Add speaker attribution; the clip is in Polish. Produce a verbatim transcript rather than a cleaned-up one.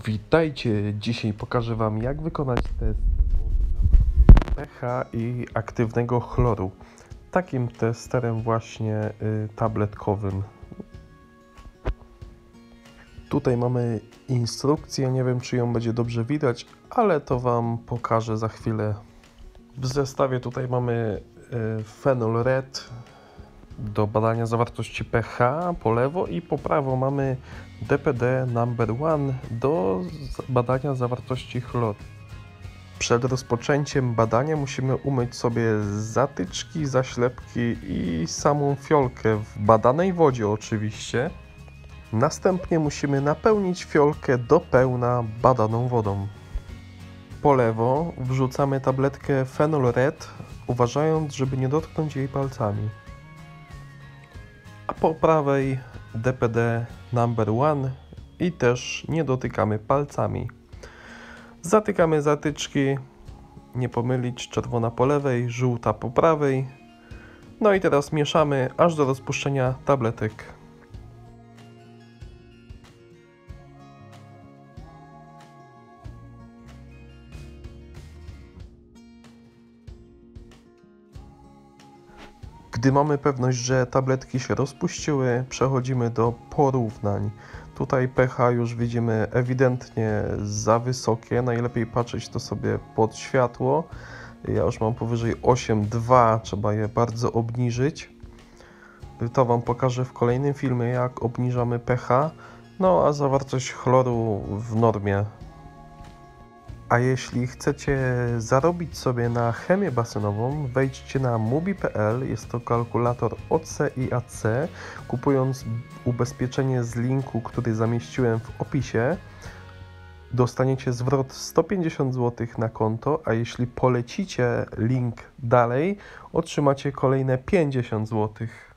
Speaker 1: Witajcie! Dzisiaj pokażę Wam, jak wykonać test pH i aktywnego chloru. Takim testerem właśnie y, tabletkowym. Tutaj mamy instrukcję, nie wiem, czy ją będzie dobrze widać, ale to Wam pokażę za chwilę. W zestawie tutaj mamy y, Phenol Red do badania zawartości pH po lewo i po prawo mamy D P D Number One do badania zawartości chloru. Przed rozpoczęciem badania musimy umyć sobie zatyczki, zaślepki i samą fiolkę w badanej wodzie oczywiście. Następnie musimy napełnić fiolkę do pełna badaną wodą. Po lewo wrzucamy tabletkę Phenol Red, uważając, żeby nie dotknąć jej palcami. A po prawej D P D Number One i też nie dotykamy palcami. Zatykamy zatyczki, nie pomylić, czerwona po lewej, żółta po prawej. No i teraz mieszamy aż do rozpuszczenia tabletek. Gdy mamy pewność, że tabletki się rozpuściły, przechodzimy do porównań. Tutaj pH już widzimy ewidentnie za wysokie, najlepiej patrzeć to sobie pod światło. Ja już mam powyżej osiem przecinek dwa, trzeba je bardzo obniżyć. To Wam pokażę w kolejnym filmie, jak obniżamy pH. No a zawartość chloru w normie. A jeśli chcecie zarobić sobie na chemię basenową, wejdźcie na mubi kropka p l, jest to kalkulator O C i A C. Kupując ubezpieczenie z linku, który zamieściłem w opisie, dostaniecie zwrot sto pięćdziesiąt złotych na konto, a jeśli polecicie link dalej, otrzymacie kolejne pięćdziesiąt złotych.